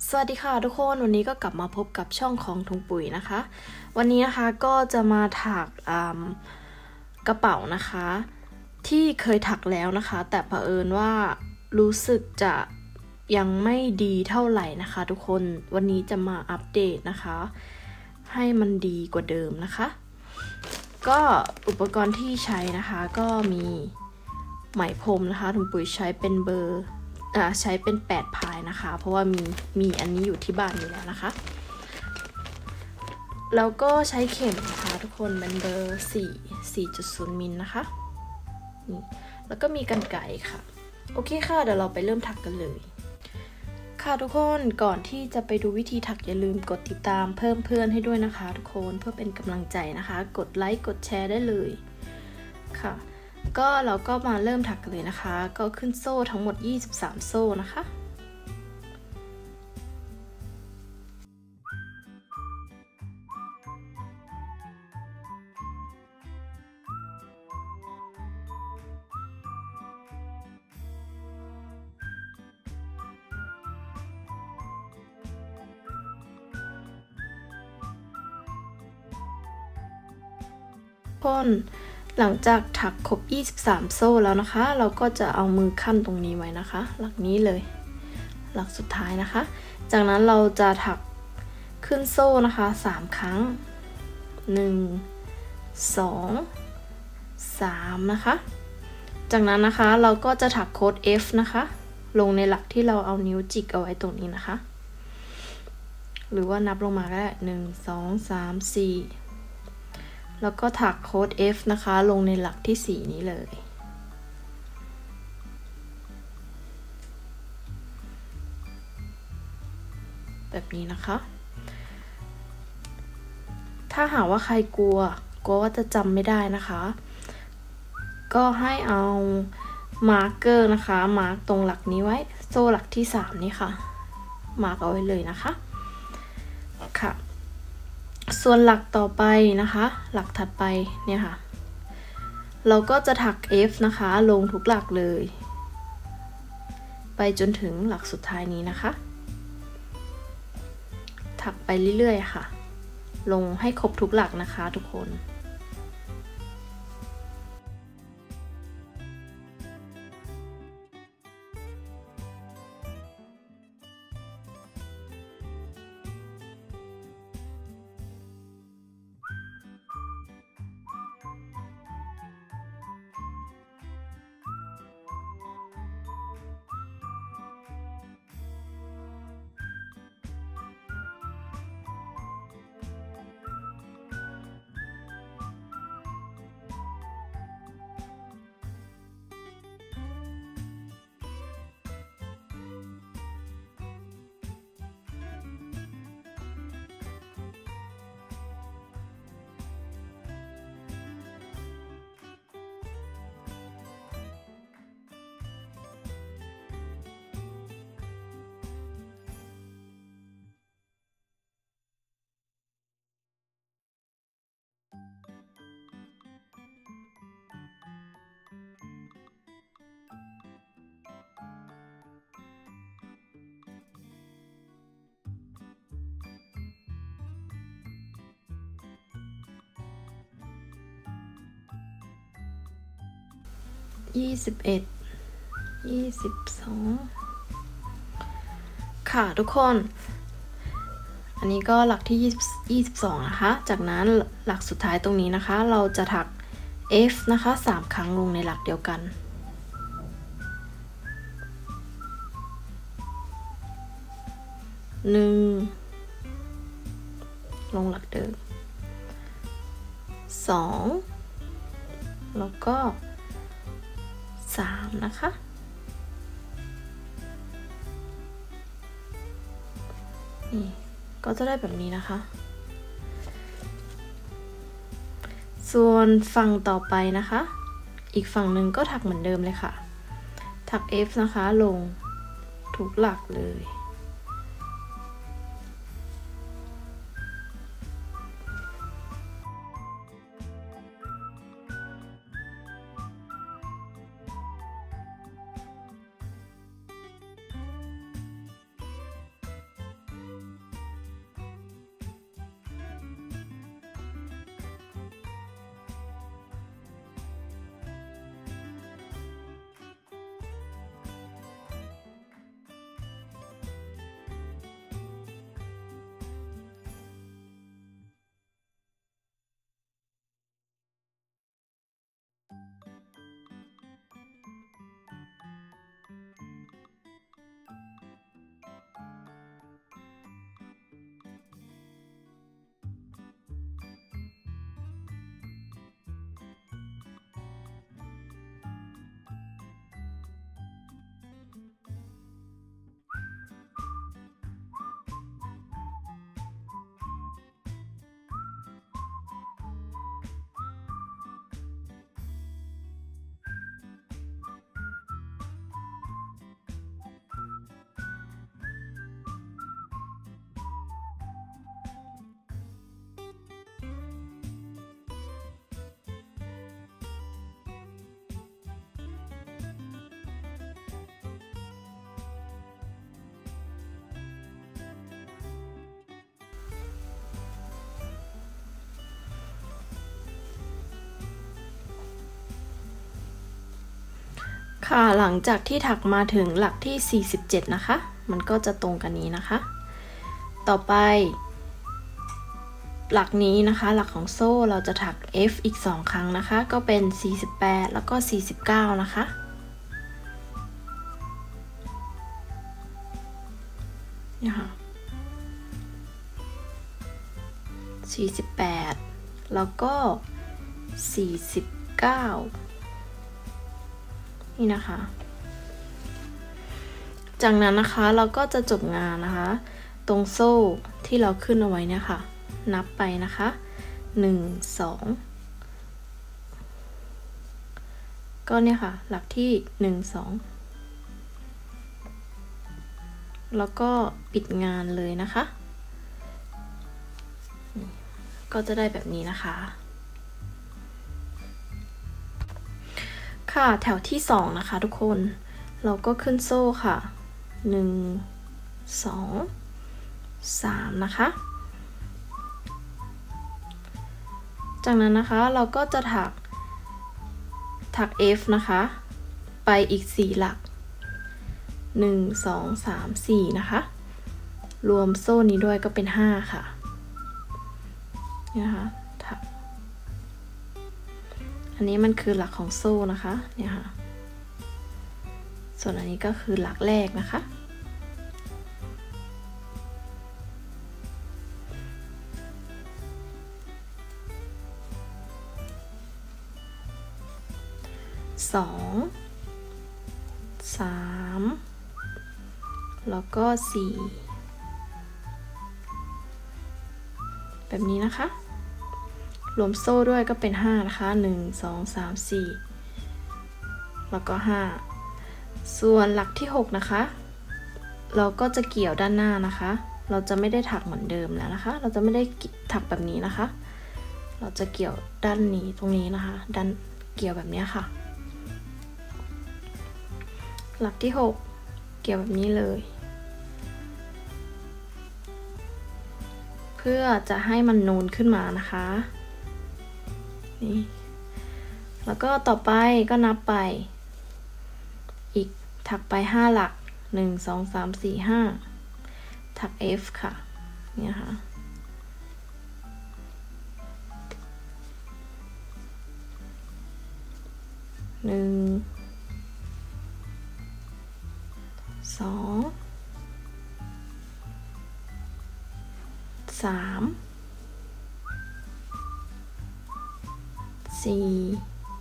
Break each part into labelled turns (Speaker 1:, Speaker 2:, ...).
Speaker 1: สวัสดีค่ะทุกคนวันนี้ก็กลับมาพบกับช่องของถุงปุ๋ยนะคะวันนี้นะคะก็จะมาถักกระเป๋านะคะที่เคยถักแล้วนะคะแต่เผอิญว่ารู้สึกจะยังไม่ดีเท่าไหร่นะคะทุกคนวันนี้จะมาอัปเดตนะคะให้มันดีกว่าเดิมนะคะก็อุปกรณ์ที่ใช้นะคะก็มีไหมพรมนะคะถุงปุ๋ยใช้เป็นเบอร์ใช้เป็น8พายนะคะเพราะว่ามีอันนี้อยู่ที่บ้านอยู่แล้วนะคะแล้วก็ใช้เข็มนะคะทุกคนเป็นเบอร์4.0 มิลนะคะนี่แล้วก็มีกรรไกรค่ะโอเคค่ะเดี๋ยวเราไปเริ่มถักกันเลยค่ะทุกคนก่อนที่จะไปดูวิธีถักอย่าลืมกดติดตามเพิ่มเพื่อนให้ด้วยนะคะทุกคนเพื่อเป็นกำลังใจนะคะกดไลค์กดแชร์ได้เลยค่ะก็เราก็มาเริ่มถักกันเลยนะคะก็ขึ้นโซ่ทั้งหมด23โซ่นะคะหลังจากถักครบ23โซ่แล้วนะคะเราก็จะเอามือขั้นตรงนี้ไว้นะคะหลักนี้เลยหลักสุดท้ายนะคะจากนั้นเราจะถักขึ้นโซ่นะคะ3ครั้ง1 2 3นะคะจากนั้นนะคะเราก็จะถักโค้ด F นะคะลงในหลักที่เราเอานิ้วจิกเอาไว้ตรงนี้นะคะหรือว่านับลงมาก็ได้1 2 3 4แล้วก็ถักโค้ด F นะคะลงในหลักที่4นี้เลยแบบนี้นะคะถ้าหากว่าใครกลัวว่าจะจำไม่ได้นะคะก็ให้เอามาร์กเกอร์นะคะมาร์กตรงหลักนี้ไว้โซ่หลักที่3นี่ค่ะมาร์กเอาไว้เลยนะคะค่ะส่วนหลักต่อไปนะคะหลักถัดไปเนี่ยค่ะเราก็จะถัก F นะคะลงทุกหลักเลยไปจนถึงหลักสุดท้ายนี้นะคะถักไปเรื่อยๆค่ะลงให้ครบทุกหลักนะคะทุกคน21 22ค่ะทุกคนอันนี้ก็หลักที่22นะคะจากนั้นหลักสุดท้ายตรงนี้นะคะเราจะถัก F นะคะ3ครั้งลงในหลักเดียวกัน1ลงหลักเดิม2แล้วก็3นะคะนี่ก็จะได้แบบนี้นะคะส่วนฝั่งต่อไปนะคะอีกฝั่งหนึ่งก็ถักเหมือนเดิมเลยค่ะถัก F นะคะลงทุกหลักเลยค่ะหลังจากที่ถักมาถึงหลักที่47นะคะมันก็จะตรงกันนี้นะคะต่อไปหลักนี้นะคะหลักของโซ่เราจะถัก F อีก2ครั้งนะคะก็เป็น48แล้วก็49นะคะนี่ค่ะ48แล้วก็49นี่นะคะจากนั้นนะคะเราก็จะจบงานนะคะตรงโซ่ที่เราขึ้นเอาไว้เนี่ยค่ะนับไปนะคะ1 2ก็เนี่ยค่ะหลักที่1 2แล้วก็ปิดงานเลยนะคะก็จะได้แบบนี้นะคะค่ะแถวที่2นะคะทุกคนเราก็ขึ้นโซ่ค่ะ1 2 3นะคะจากนั้นนะคะเราก็จะถัก F นะคะไปอีก4หลัก1 2 3 4นะคะรวมโซ่นี้ด้วยก็เป็น5ค่ะนี่นะคะถักอันนี้มันคือหลักของโซ่นะคะเนี่ยค่ะส่วนอันนี้ก็คือหลักแรกนะคะ2 3แล้วก็4แบบนี้นะคะรวมโซ่ด้วยก็เป็น5นะคะ1 2 3 4แล้วก็5ส่วนหลักที่6นะคะเราก็จะเกี่ยวด้านหน้านะคะเราจะไม่ได้ถักเหมือนเดิมแล้วนะคะเราจะไม่ได้ถักแบบนี้นะคะเราจะเกี่ยวด้านนี้ตรงนี้นะคะด้านเกี่ยวแบบนี้ค่ะหลักที่6เกี่ยวแบบนี้เลยเพื่อจะให้มันนูนขึ้นมานะคะนี่แล้วก็ต่อไปก็นับไปอีกถักไป5หลัก1 2 3 4 5ถัก F ค่ะเนี่ยค่ะ1 2 3 4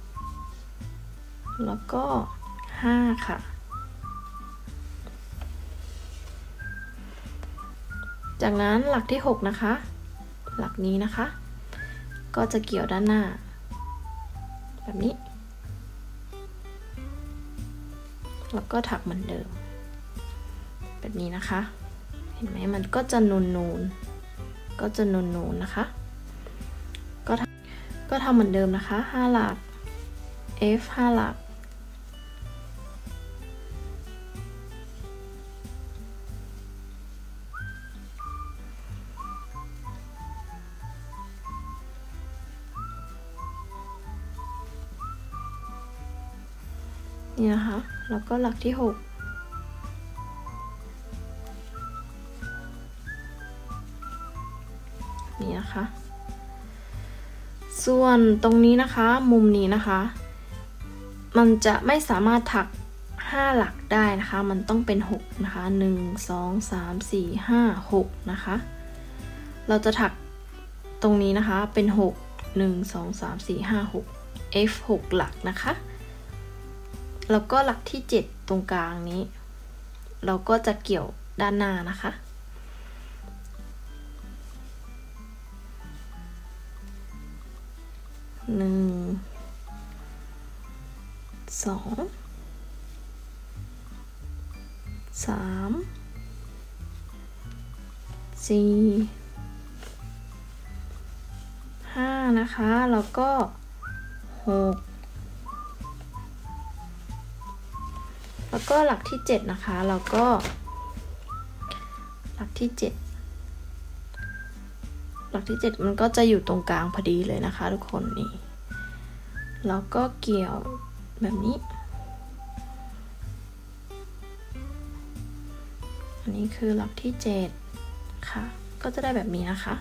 Speaker 1: แล้วก็5ค่ะจากนั้นหลักที่6นะคะหลักนี้นะคะก็จะเกี่ยวด้านหน้าแบบนี้แล้วก็ถักเหมือนเดิมแบบนี้นะคะเห็นไหมมันก็จะนูนก็จะนูนนะคะก็ทำเหมือนเดิมนะคะ5หลัก F 5หลักนี่นะคะแล้วก็หลักที่6นี่นะคะส่วนตรงนี้นะคะมุมนี้นะคะมันจะไม่สามารถถัก5หลักได้นะคะมันต้องเป็น6นะคะ1 2 3 4 5 6นะคะเราจะถักตรงนี้นะคะเป็น6 1 2 3 4 5 6 F 6หลักนะคะแล้วก็หลักที่7ตรงกลางนี้เราก็จะเกี่ยวด้านหน้านะคะ1 2 3 4 5นะคะแล้วก็6แล้วก็หลักที่7นะคะแล้วก็หลักที่7มันก็จะอยู่ตรงกลางพอดีเลยนะคะทุกคนนี่แล้วก็เกี่ยวแบบนี้อันนี้คือหลักที่7ค่ะก็จะได้แบบนี้นะคะ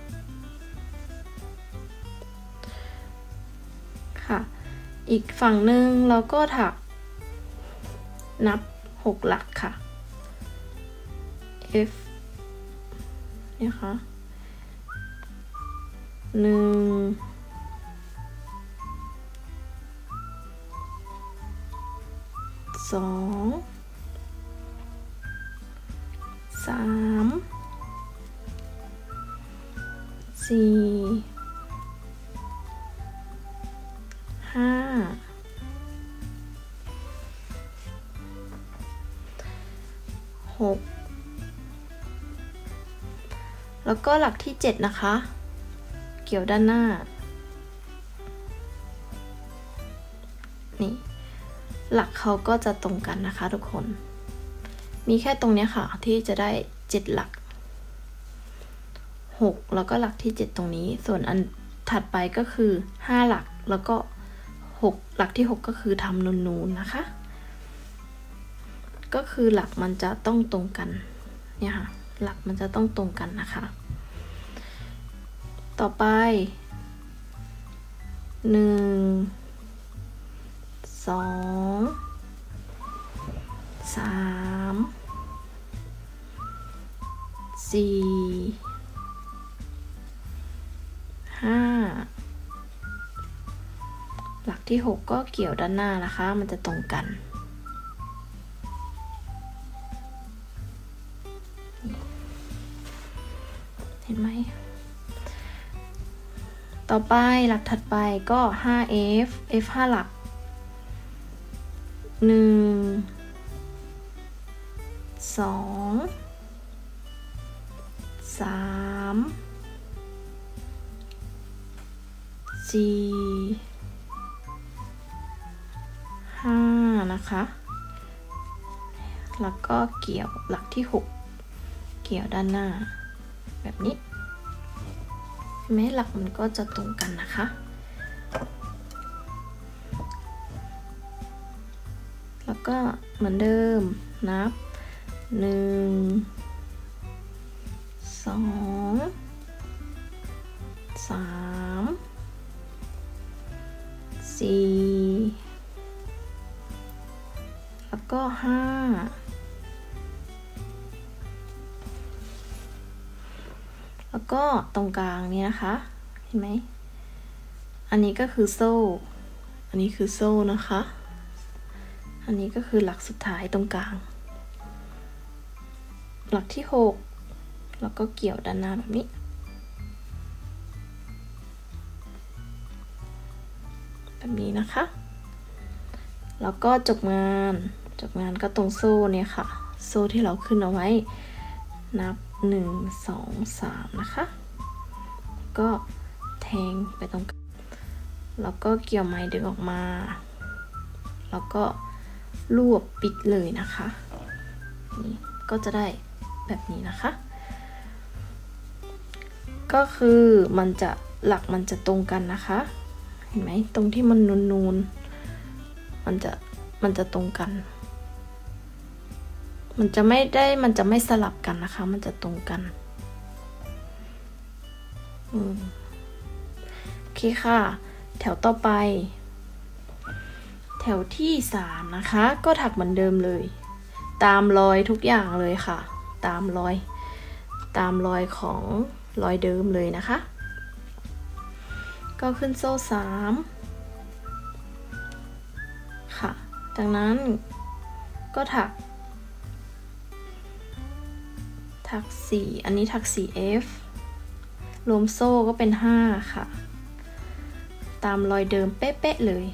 Speaker 1: ค่ะอีกฝั่งหนึ่งเราก็ถักนับ6หลักค่ะ F เนี่ยค่ะ1 2 3 4 5 6แล้วก็หลักที่7นะคะเกี่ยวด้านหน้านี่หลักเขาก็จะตรงกันนะคะทุกคนมีแค่ตรงนี้ค่ะที่จะได้7หลัก6แล้วก็หลักที่7ตรงนี้ส่วนอันถัดไปก็คือ5หลักแล้วก็6หลักที่6ก็คือทำนูนๆนะคะก็คือหลักมันจะต้องตรงกันเนี่ยค่ะหลักมันจะต้องตรงกันนะคะต่อไป1 2 3 4 5หลักที่6ก็เกี่ยวด้านหน้านะคะมันจะตรงกันเห็นไหมต่อไปหลักถัดไปก็ 5F F 5หลัก1 2 3 4 5นะคะแล้วก็เกี่ยวหลักที่6เกี่ยวด้านหน้าแบบนี้แม้หลักมันก็จะตรงกันนะคะแล้วก็เหมือนเดิมนับ1 2 3 4แล้วก็5แล้วก็ตรงกลางนี้นะคะเห็นไหมอันนี้ก็คือโซ่อันนี้คือโซ่นะคะอันนี้ก็คือหลักสุดท้ายตรงกลางหลักที่6แล้วก็เกี่ยวด้านหน้าแบบนี้นะคะแล้วก็จบงานก็ตรงโซ่เนี่ยค่ะโซ่ที่เราขึ้นเอาไว้นับ1 2 3นะคะก็แทงไปตรงแล้วก็เกี่ยวไม้ดึงออกมาแล้วก็รวบปิดเลยนะคะนี่ก็จะได้แบบนี้นะคะก็คือมันจะหลักมันจะตรงกันนะคะเห็นไหมตรงที่มันนูนๆมันจะตรงกันมันจะไม่สลับกันนะคะมันจะตรงกันโอเคค่ะแถวต่อไปแถวที่3นะคะก็ถักเหมือนเดิมเลยตามรอยทุกอย่างเลยค่ะตามรอยของรอยเดิมเลยนะคะก็ขึ้นโซ่3ค่ะจากนั้นก็ถัก4อันนี้ถัก 4F รวมโซ่ก็เป็น5ค่ะตามรอยเดิมเป๊ะๆเลย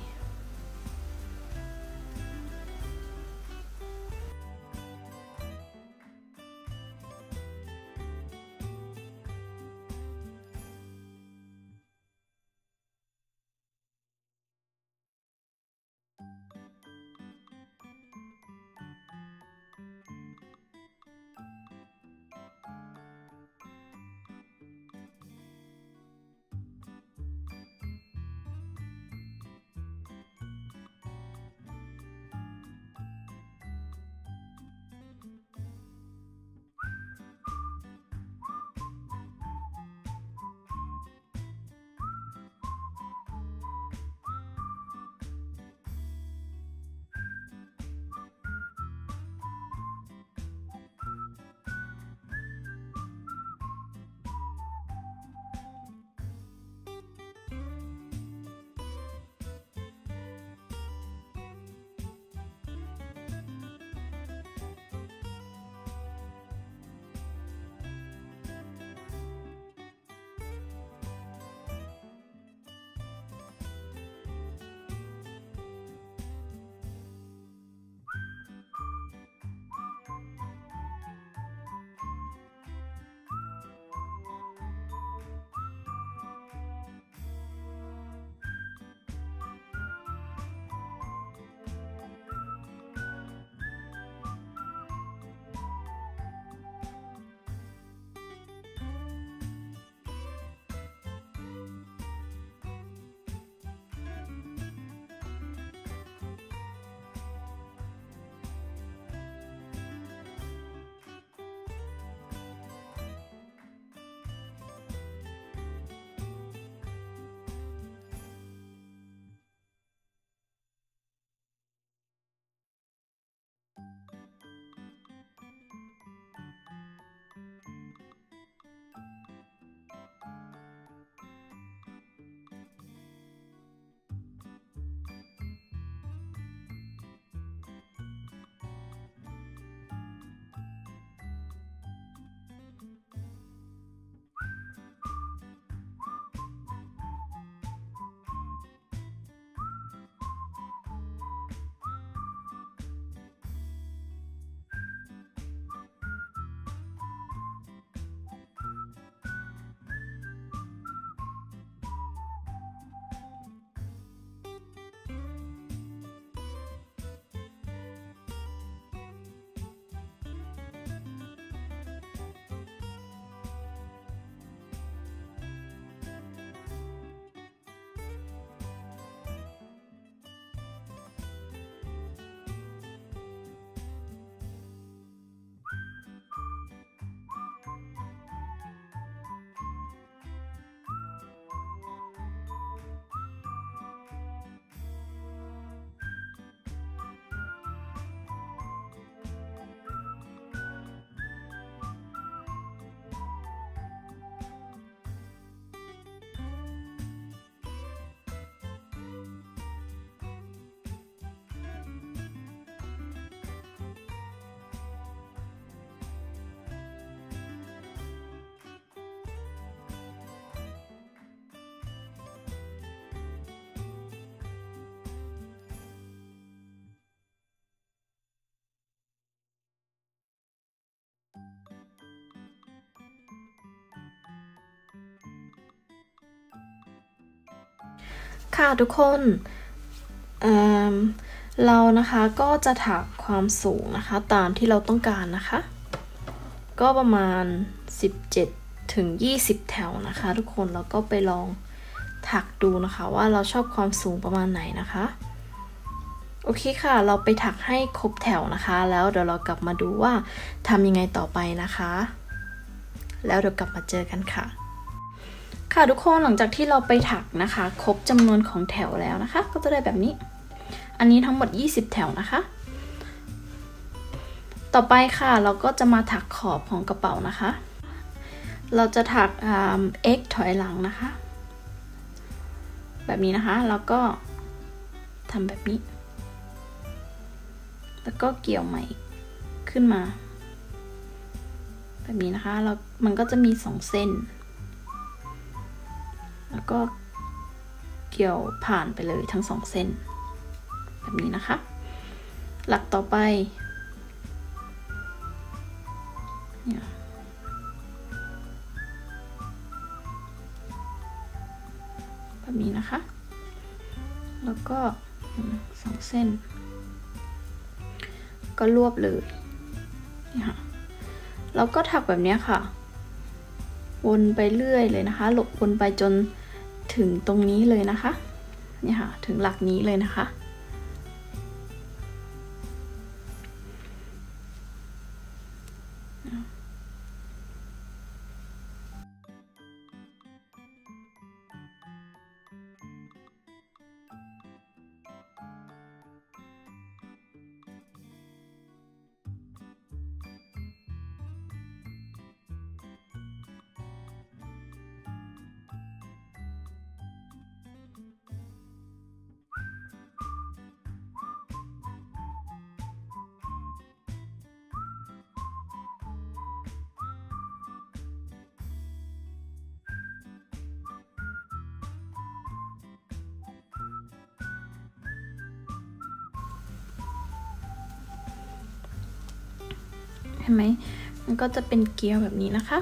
Speaker 1: ค่ะทุกคนเรานะคะก็จะถักความสูงนะคะตามที่เราต้องการนะคะก็ประมาณ17 ถึง 20 แถวนะคะทุกคนแล้วก็ไปลองถักดูนะคะว่าเราชอบความสูงประมาณไหนนะคะโอเคค่ะเราไปถักให้ครบแถวนะคะแล้วเดี๋ยวเรากลับมาดูว่าทำยังไงต่อไปนะคะแล้วเดี๋ยวกลับมาเจอกันค่ะค่ะทุกคนหลังจากที่เราไปถักนะคะครบจำนวนของแถวแล้วนะคะก็จะได้แบบนี้อันนี้ทั้งหมด20 แถวนะคะต่อไปค่ะเราก็จะมาถักขอบของกระเป๋านะคะเราจะถักx ถอยหลังนะคะแบบนี้นะคะแล้วก็ทำแบบนี้แล้วก็เกี่ยวใหม่ขึ้นมาแบบนี้นะคะแล้วมันก็จะมี2 เส้นแล้วก็เกี่ยวผ่านไปเลยทั้ง2 เส้นแบบนี้นะคะหลักต่อไปเนี่ยแบบนี้นะคะแล้วก็2 เส้นก็รวบเลยนี่ค่ะแล้วก็ถักแบบนี้ค่ะวนไปเรื่อยเลยนะคะวนไปจนถึงตรงนี้เลยนะคะนี่ค่ะถึงหลักนี้เลยนะคะเห็นไหมมันก็จะเป็นเกลียวแบบนี้นะคะ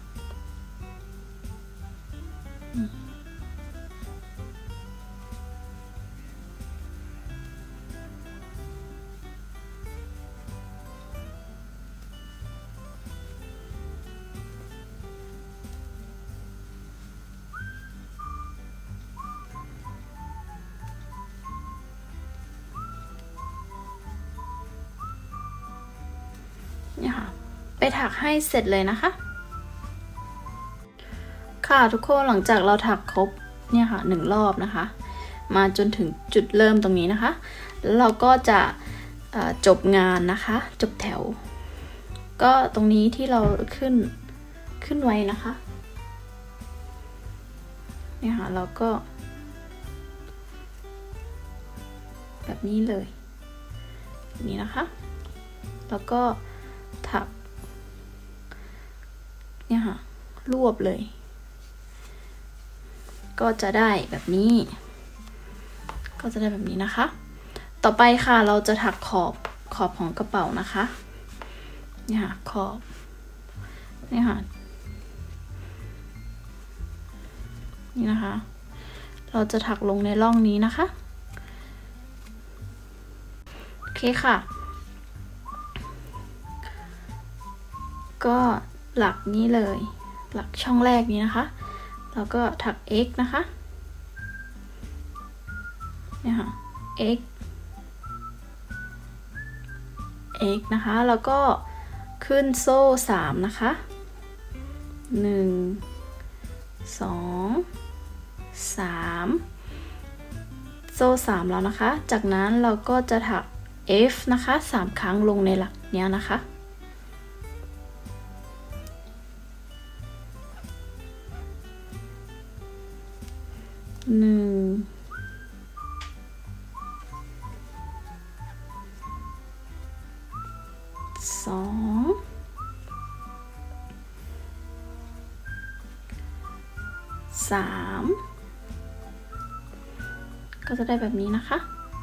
Speaker 1: เนี่ยค่ะไปถักให้เสร็จเลยนะคะค่ะทุกคนหลังจากเราถักครบเนี่ยค่ะ1 รอบนะคะมาจนถึงจุดเริ่มตรงนี้นะคะแล้วเราก็จะจบงานนะคะจบแถวก็ตรงนี้ที่เราขึ้นไว้นะคะเนี่ยค่ะเราก็แบบนี้เลยนี่นะคะแล้วก็ถักเนี่ยค่ะรวบเลยก็จะได้แบบนี้นะคะต่อไปค่ะเราจะถักขอบของกระเป๋านะคะเนี่ยค่ะขอบเนี่ยค่ะนี่นะคะเราจะถักลงในร่องนี้นะคะโอเคค่ะก็หลักนี้เลยหลักช่องแรกนี้นะคะแล้วก็ถัก x นะคะเนี่ยค่ะ x นะคะแล้วก็ขึ้นโซ่3นะคะ1 2 3โซ่3แล้วนะคะจากนั้นเราก็จะถัก f นะคะ3 ครั้งลงในหลักเนี้ยนะคะ1 2 3ก็จะได้แบบนี้นะคะ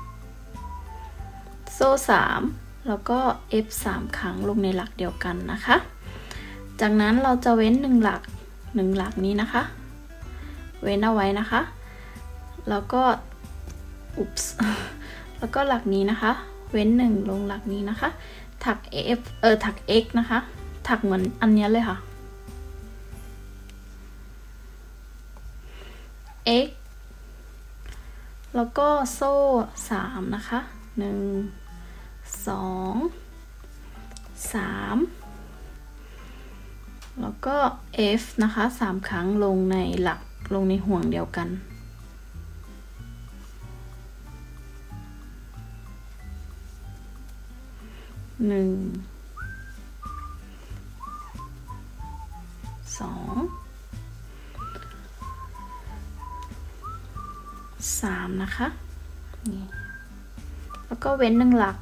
Speaker 1: โซ่3แล้วก็ f 3 ครั้งลงในหลักเดียวกันนะคะจากนั้นเราจะเว้น1 หลักนี้นะคะเว้นเอาไว้นะคะแล้วก็อุ๊ปส์ แล้วก็หลักนี้นะคะเว้น1ลงหลักนี้นะคะถัก f ถัก x นะคะถักเหมือนอันนี้เลยค่ะ x แล้วก็โซ่3นะคะ1 2 3แล้วก็ f นะคะ3ครั้งลงในหลักลงในห่วงเดียวกัน1 2 3นะคะนี่แล้วก็เว้น1หลัก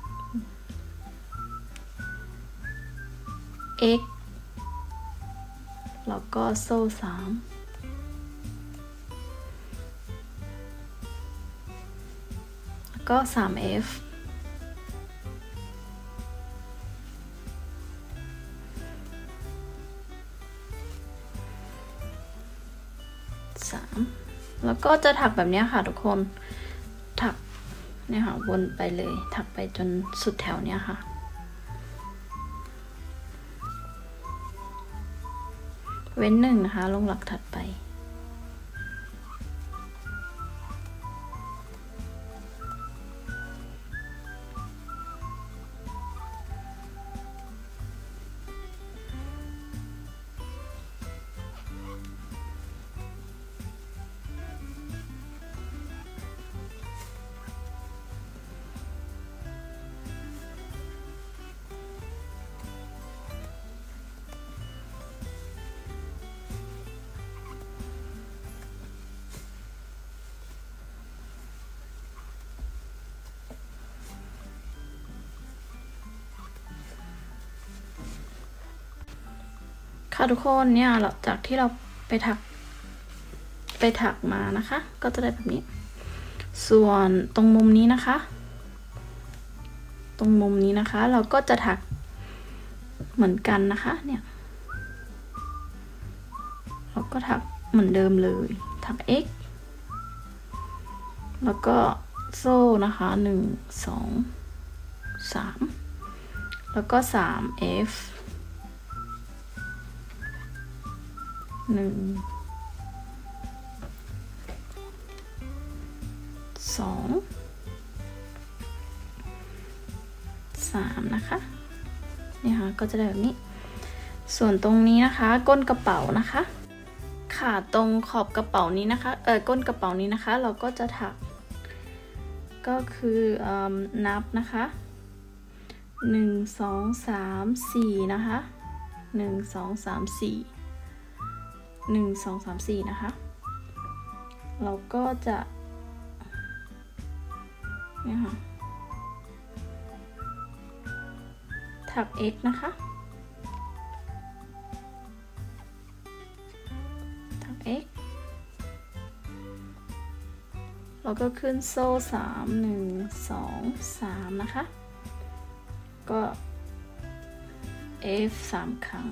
Speaker 1: x แล้วก็โซ่3แล้วก็3f แล้วก็จะถักแบบนี้ค่ะทุกคนถักเนี่ยค่ะวนไปเลยถักไปจนสุดแถวเนี้ยค่ะเว้น1นะคะลงหลักถัดไปค่ะทุกคนเนี่ยหลังจากที่เราไปถักมานะคะก็จะได้แบบนี้ส่วนตรงมุมนี้นะคะตรงมุมนี้นะคะเราก็จะถักเหมือนกันนะคะเนี่ยเราก็ถักเหมือนเดิมเลยถัก x แล้วก็โซ่นะคะ1 2 3แล้วก็3f 1 2 3นะคะเนี่ยค่ะก็จะได้แบบนี้ส่วนตรงนี้นะคะก้นกระเป๋านะคะค่ะตรงขอบกระเป๋านี้นะคะก้นกระเป๋านี้นะคะเราก็จะถักก็คือนับนะคะ1 2 3 4นะคะ1 2 3 4 1 2 3 4นะคะเราก็จะเนี่ยค่ะถัก x นะคะถัก x เราก็ขึ้นโซ่3 1 2 3นะคะก็ f 3ครั้ง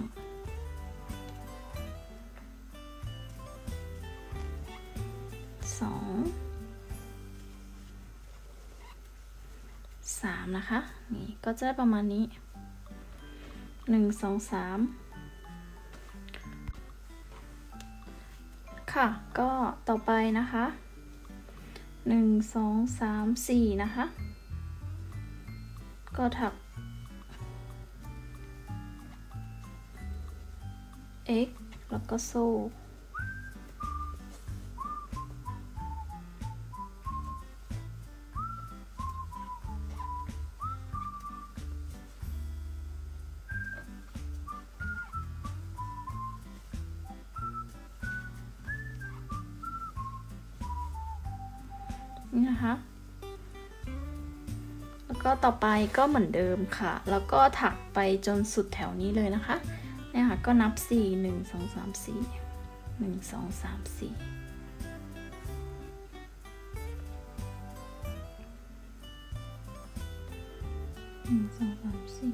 Speaker 1: 3นะคะนี่ก็จะได้ประมาณนี้1 2 3ค่ะก็ต่อไปนะคะ1 2 3 4นะคะก็ถัก x แล้วก็โซ่นี่นะคะแล้วก็ต่อไปก็เหมือนเดิมค่ะแล้วก็ถักไปจนสุดแถวนี้เลยนะคะเนี่ยค่ะก็นับ4 1 2 3 4 1 2 3 4 1 2 3 4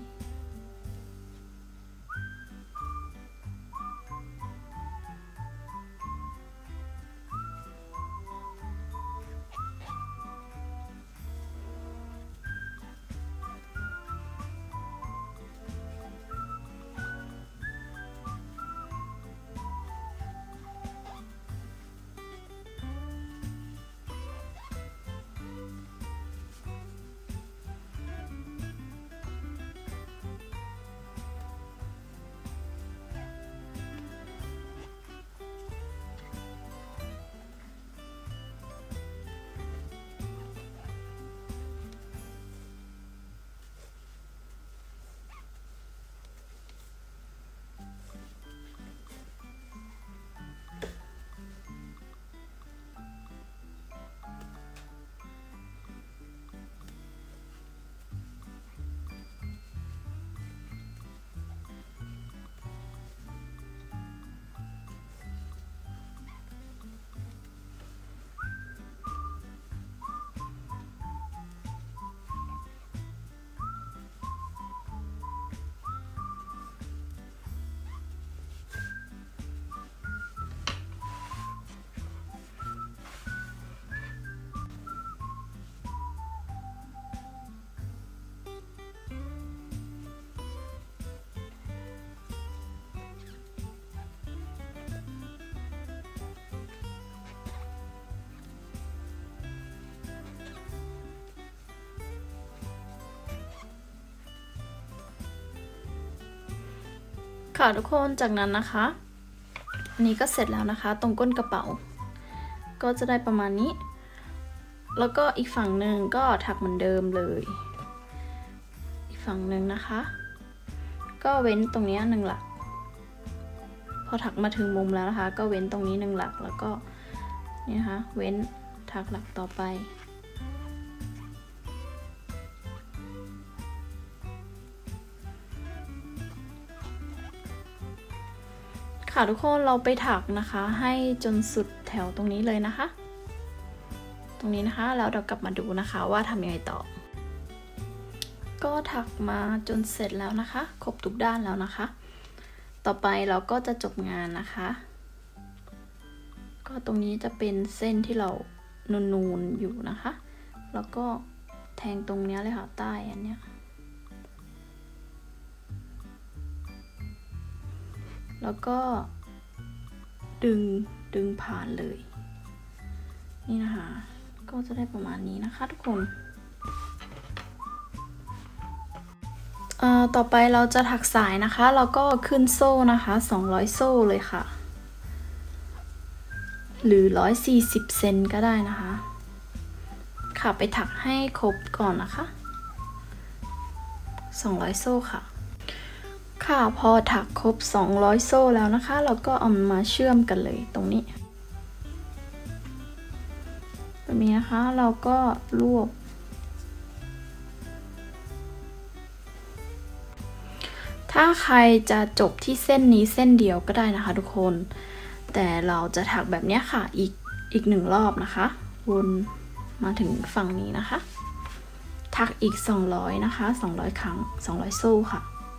Speaker 1: ค่ะทุกคนจากนั้นนะคะอันนี้ก็เสร็จแล้วนะคะตรงก้นกระเป๋าก็จะได้ประมาณนี้แล้วก็อีกฝั่งหนึ่งก็ถักเหมือนเดิมเลยอีกฝั่งหนึ่งนะคะก็เว้นตรงนี้1 หลักพอถักมาถึงมุมแล้วนะคะก็เว้นตรงนี้1 หลักแล้วก็นี่นะคะเว้นถักหลักต่อไปค่ะทุกคนเราไปถักนะคะให้จนสุดแถวตรงนี้เลยนะคะตรงนี้นะคะแล้วเรากลับมาดูนะคะว่าทำยังไงต่อก็ถักมาจนเสร็จแล้วนะคะครบทุกด้านแล้วนะคะต่อไปเราก็จะจบงานนะคะก็ตรงนี้จะเป็นเส้นที่เรานูนๆอยู่นะคะแล้วก็แทงตรงนี้เลยค่ะใต้อันเนี้ยแล้วก็ดึงผ่านเลยนี่นะคะก็จะได้ประมาณนี้นะคะทุกคนต่อไปเราจะถักสายนะคะแล้วก็ขึ้นโซ่นะคะ200โซ่เลยค่ะหรือ140เซนก็ได้นะคะค่ะไปถักให้ครบก่อนนะคะ200โซ่ค่ะค่ะพอถักครบ200โซ่แล้วนะคะเราก็เอามาเชื่อมกันเลยตรงนี้แบบนี้นะคะเราก็รวบถ้าใครจะจบที่เส้นนี้เส้นเดียวก็ได้นะคะทุกคนแต่เราจะถักแบบนี้ค่ะอีก1 รอบนะคะวนมาถึงฝั่งนี้นะคะถักอีก200นะคะ200 ครั้ง200โซ่ค่ะ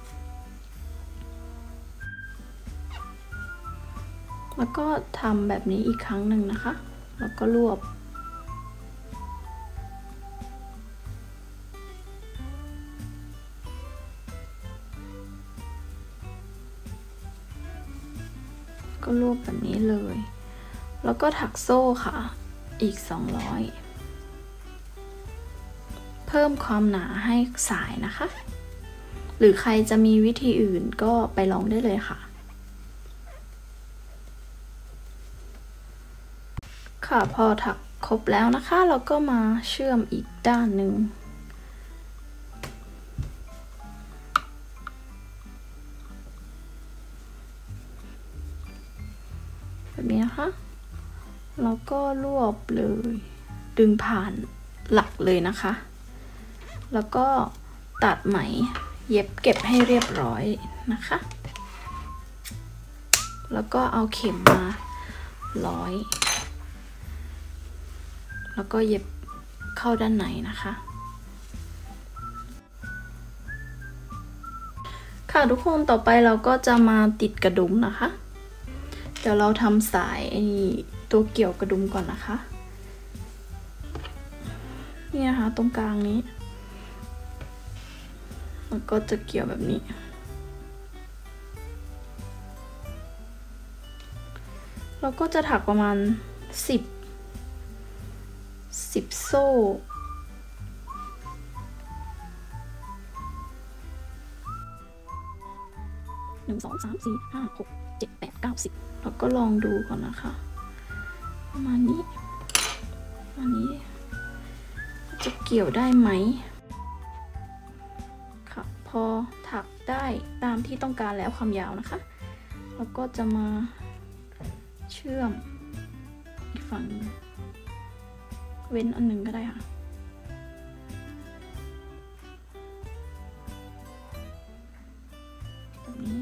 Speaker 1: แล้วก็ทำแบบนี้อีกครั้งหนึ่งนะคะแล้วก็รวบก็รวบแบบนี้เลยแล้วก็ถักโซ่ค่ะอีก200เพิ่มความหนาให้สายนะคะหรือใครจะมีวิธีอื่นก็ไปลองได้เลยค่ะค่ะพอถักครบแล้วนะคะเราก็มาเชื่อมอีกด้านหนึ่งแบบนี้นะคะแล้วก็รวบเลยดึงผ่านหลักเลยนะคะแล้วก็ตัดไหมเย็บเก็บให้เรียบร้อยนะคะแล้วก็เอาเข็มมาร้อยแล้วก็เย็บเข้าด้านในนะคะค่ะทุกคนต่อไปเราก็จะมาติดกระดุมนะคะเดี๋ยวเราทำสายตัวเกี่ยวกระดุมก่อนนะคะนี่นะคะตรงกลางนี้แล้วก็จะเกี่ยวแบบนี้เราก็จะถักประมาณ10โซ่1 2 3 4 5 6 7 8 9 10แล้วก็ลองดูก่อนนะคะประมาณนี้จะเกี่ยวได้ไหมค่ะพอถักได้ตามที่ต้องการแล้วความยาวนะคะแล้วก็จะมาเชื่อมอีกฝั่งเว้นอันหนึ่งก็ได้ค่ะแบบนี้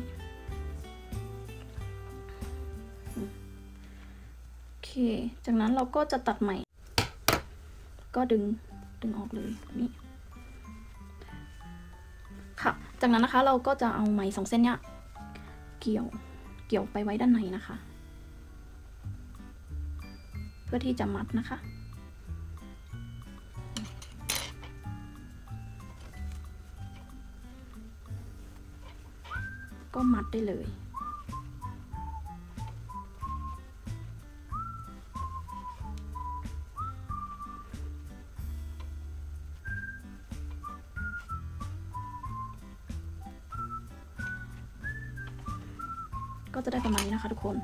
Speaker 1: โอเคจากนั้นเราก็จะตัดใหม่ก็ดึงออกเลยแบบนี้ค่ะจากนั้นนะคะเราก็จะเอาไหม2 เส้นเนี้ยเกี่ยวไปไว้ด้านในนะคะเพื่อที่จะมัดนะคะก็มัดได้เลยก็จะได้ประมาณนี้นะคะทุกคน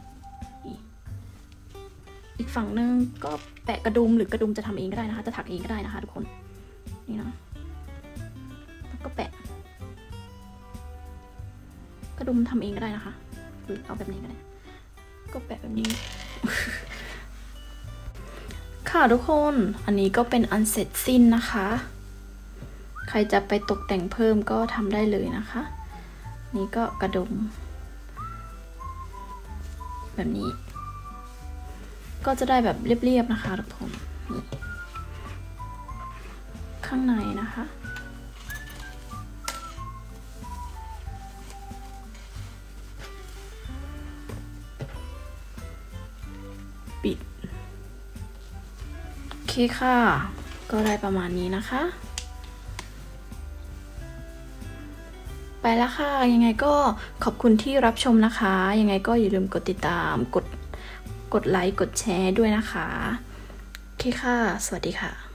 Speaker 1: อีกฝั่งนึงก็แปะกระดุมหรือกระดุมจะทำเองก็ได้นะคะจะถักเองก็ได้นะคะทุกคนนี่นะแล้วก็แปะกระดุมทำเองก็ได้นะคะหรือเอาแบบนี้ก็ได้ก็แปะแบบนี้ ค่ะทุกคนอันนี้ก็เป็นอันเสร็จสิ้นนะคะใครจะไปตกแต่งเพิ่มก็ทำได้เลยนะคะนี่ก็กระดุมแบบนี้ก็จะได้แบบเรียบๆนะคะทุกคนนี่ข้างในนะคะปิดโอเคค่ะก็ได้ประมาณนี้นะคะไปแล้วค่ะยังไงก็ขอบคุณที่รับชมนะคะยังไงก็อย่าลืมกดติดตามกดไลค์กดแชร์ด้วยนะคะโอเคค่ะสวัสดีค่ะ